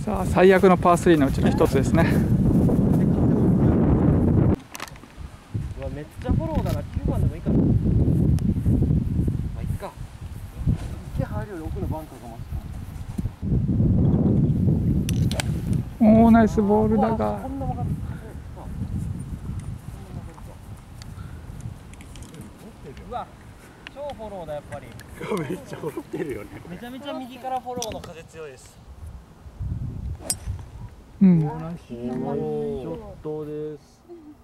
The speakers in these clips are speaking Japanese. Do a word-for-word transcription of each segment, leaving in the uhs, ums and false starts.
さあ最悪のパースリーのうちの一つですね。 うわめっちゃフォローだな。きゅうばんでもいいかな。まあいっか。池入るより奥のバンカーがマシか。 おおナイスボールだが、 こんな曲がる。うわ超フォローだやっぱり。 めっちゃフォローってるよね。 めちゃめちゃ右からフォローの風強いです。 うん、 ショットです。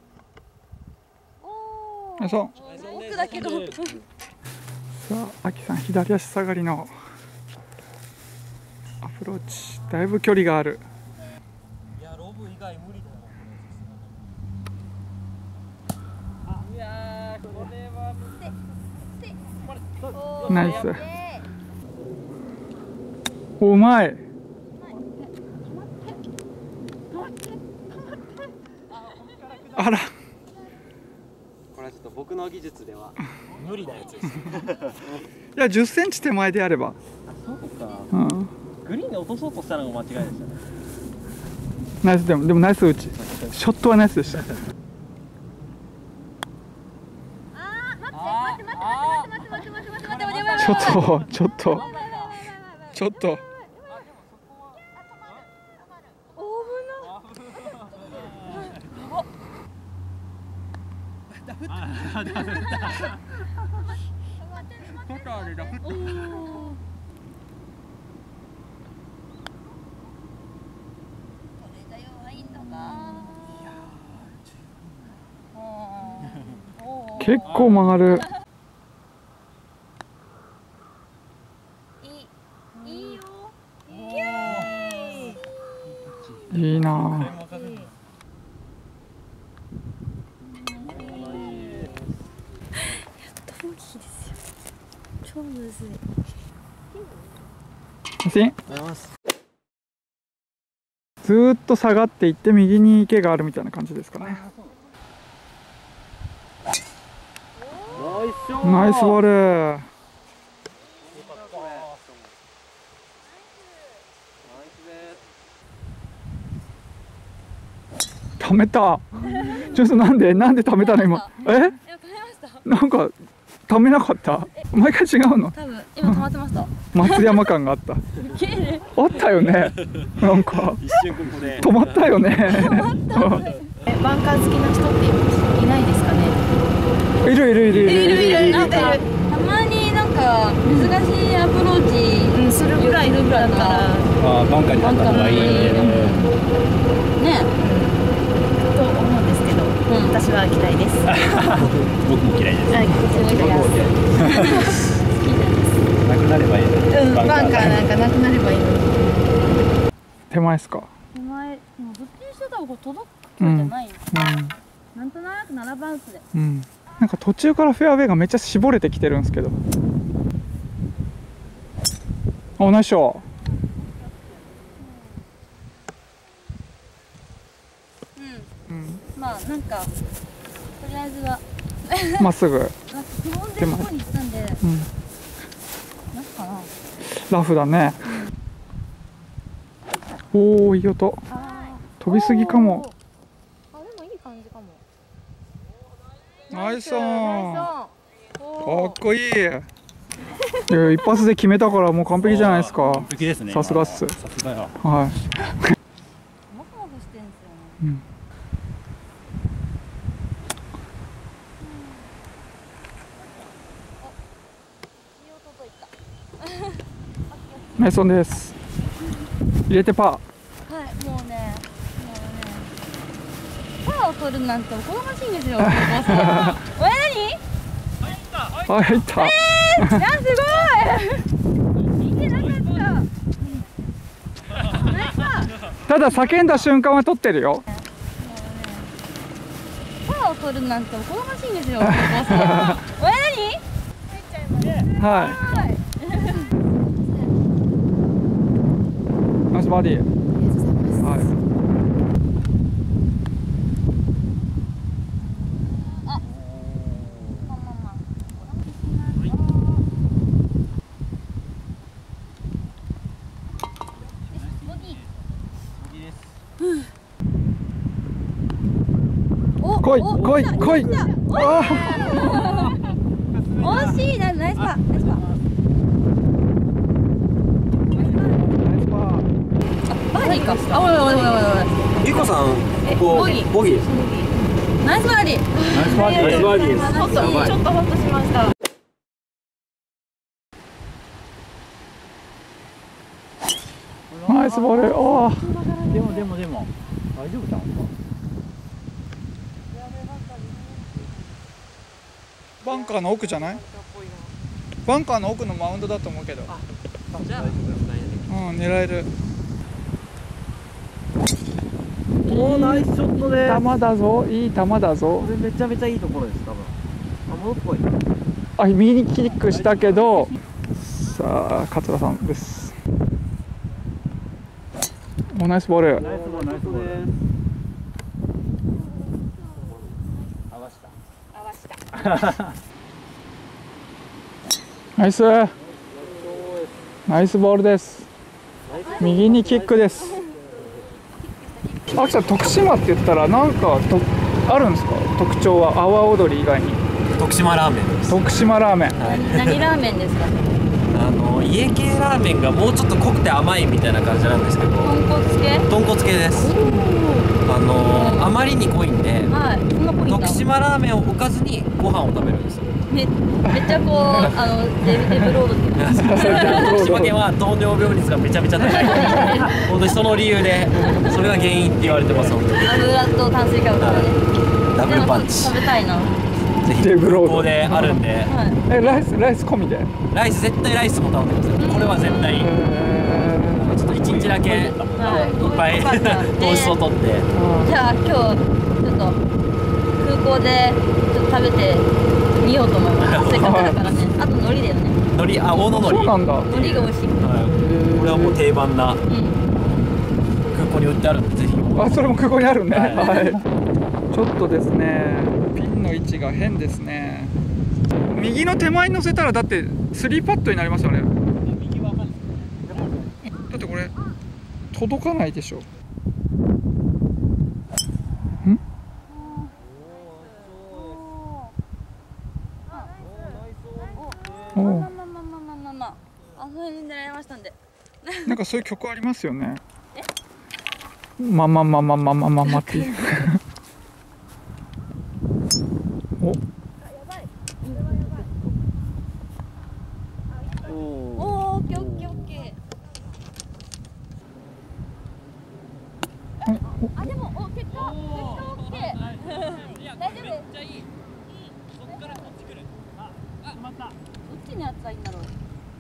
よいしょ。 奥だけど。 さあ、アキさん左足下がりのアプローチ、だいぶ距離がある。 いやロブ以外無理だな。いやーこれはナイス。おうまい。あら。 これはちょっと僕の技術では無理なやつです。いやじゅっセンチ手前であれば。 あそうか。 うん。 グリーンで落とそうとしたのが間違いでしたね。 ナイスでもでもナイス打ち。ショットはナイスでした。ちょっとちょっとちょっと。結構曲がる。いいなぁ。 超むずい。 ずーっと下がっていって右に池があるみたいな感じですかね。ナイスボール。溜めた。ちょっとなんでなんで溜めたの今。え？なんか溜めなかった。毎回違うの。 多分今止まってました。 松山感があった。あったよね。なんか一瞬ここで止まったよね。 えバンカー好きな人っていないですかね。 いるいるいるいるいるいる。 なんかたまになんか難しいアプローチ、うん、するぐらいだったら、 ああバンカーになった方がいいね。 ね。と思うんですけど、私は嫌いです。 僕も嫌いです。 はい、私も嫌いです。好きです。 なくなればいい。 うん、バンカーなんかなくなればいいのに。 手前ですか。 手前、どっちにしてた方が届く距離じゃないの。 うん。 なんとなくななバウンスで。 うん。なんか途中からフェアウェイがめっちゃ絞れてきてるんですけど。お、ナイスショット。うん。うん。 まあなんかとりあえずはまっすぐ。 なんかくぼんでる方に行ったんで、 うん。 なんかな。 ラフだね。おお、いい音。飛びすぎかも。 あ、でもいい感じかも。 ナイスオン。かっこいい。いや一発で決めたからもう完璧じゃないですか。 完璧ですね。 さすがっす。 さすがや。 はい。 モフモフしてんすよね。 うん。 いい音といった。 ナイスオンです。入れてパー。 はい、もうね、もうね、パーを取るなんておこがましいんですよ。おえ、何？ あ、入った。 えー、いや、すごい。見てなかった。 ただ叫んだ瞬間は取ってるよ。 パーを取るなんておこがましいんですよ。おえ、何？ はい。ナイスバーディー。はい。 来い来い来い。あ惜しいな、ナイスパー、ナイスパー。 ナイスパー。 バーディーか。あ、おいおいおいおいおい。 ゆうこさんえこうボギーボギーです。 ナイスバーディー。 ナイスバーディー。 バーディーです。 ほっと、ちょっとほっとしました。 ナイスボール。おお。 でもでもでも大丈夫じゃんか。 バンカーの奥じゃない？バンカーの奥のマウンドだと思うけど。 じゃあうん、狙える。 おーナイスショットです。 球だぞ、いい球だぞこ。れめちゃめちゃいいところです多分。あ、もうっぽい。 あ、右にキックしたけど。さあ、桂さんです。お、ナイスボール。 ナイスボールナイスボール。合わした。 合わした。 ナイス。ナイスボールです。右にキックです。あきさん、徳島って言ったら、なんかとあるんですか？特徴は阿波踊り以外に。 徳島ラーメンです。 徳島ラーメン。 何ラーメンですか？ あの家系ラーメンがもうちょっと濃くて甘いみたいな感じなんですけど、 豚骨系？ 豚骨系です。あのあまりに濃いんで、 はい、そんな濃いんだ。 徳島ラーメンを置かずにご飯を食べるんですよ。 めめっちゃこうあのデブデブロードっていうか。 徳島県は糖尿病率がめちゃめちゃ高い。本当にその理由で、それが原因って言われてます。本当に。 油と炭水化物がね。 ダブルパンチ。 食べたいな。 ぜひデブロード空港であるんで、 はい。 え、ライス、ライス込みで。 ライス絶対ライスも頼んでください。これは絶対。ちょっと一日だけいっはいぱいよかった糖質を取って。 じゃあ今日ちょっと空港でちょっと食べてみようと思います。せっかくだからね。あと海苔だよね。 海苔、あ、大野海苔。 そうなんだ。 海苔が美味しい。 はいこれはもう定番なうん。 空港に売ってあるんで、ぜひ。 あ、それも空港にあるね。 はいはい。ちょっとですね、ピンの位置が変ですね。右の手前に乗せたらだってスリーパットになりますよね。だってこれ届かないでしょ。ん？おお。 まあまあまあまあまあまあまあ。あ、それに狙いましたんで。 なんかそういう曲ありますよね。まあまあまあまあまあまあまあまあっていう。お。 おお、オッケーオッケーオッケー。あ、でもお結果結果オッケー。大丈夫？めっちゃいい。そっからこっち来る。あ、あ、また。どっちのやつがいいんだろう。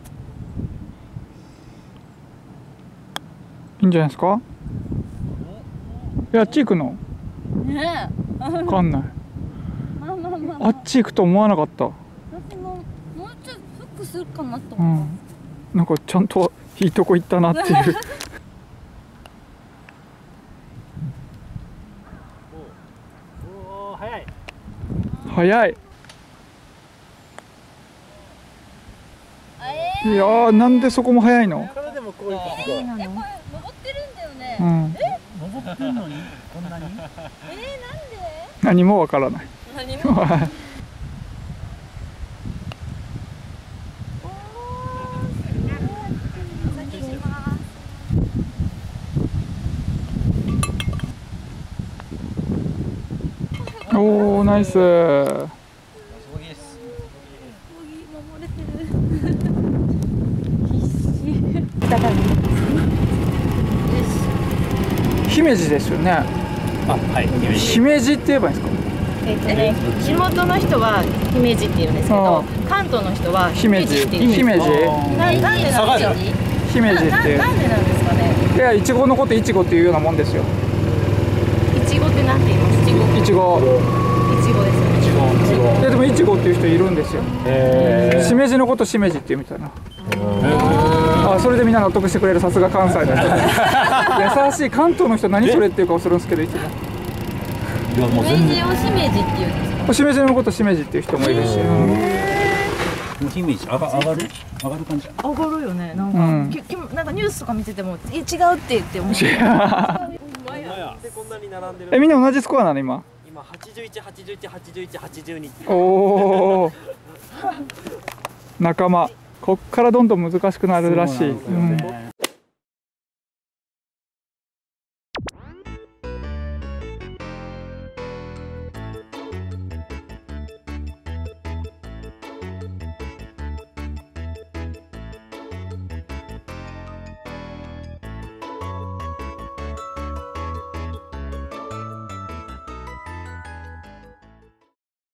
いいんじゃないですか。いや、あっち行くの。 ねえ。 わかんない。 まあまあまあ。 あっち行くと思わなかった。 私ももうちょっとフックするかなとう思っん。なんかちゃんといいとこ行ったなっていう。 おお早い。 早い。 た。えいやー、なんでそこも早いの。 これでもこういうー、え、これ登ってるんだよね。 うん。 登ってんのにこんなに。 えー、なんで？ 何もわからない。 何も。 おお、ナイス。 ボギーです。 守れてる。必死。再び。よし。 姫路ですよね。 あ、はい。 姫路って言えばいいんですか。 えっとね、地元の人は姫路って言うんですけど、関東の人は姫路。 って言うんです。 姫路。 ななんでなんですか？ 姫路って。 ななんでなんですかね。 いや、いちごのこといちごっていうようなもんですよ。 いちごってなんて言います？いちご。 いちご。 いちごですよね。 いや、でもいちごっていう人いるんですよ。 えしめじのことしめじっていうみたいな。あ、それでみんな納得してくれる。さすが関西の人。優しい。関東の人何それっていう顔するんですけど、いつも。 いやもう姫路をしめじっていうんですか？ しめじのことしめじっていう人もいるし。 姫路上が上がる上がる感じ。 上がるよね。なんうんか、ききなんかニュースとか見てても、え違うって言って思う。 でこんなに並んでる。 え、みんな同じスコアなの今。 今はちじゅういち、はちじゅういち、はちじゅういち、はちじゅうに。 おお仲間こっからどんどん難しくなるらしい。うん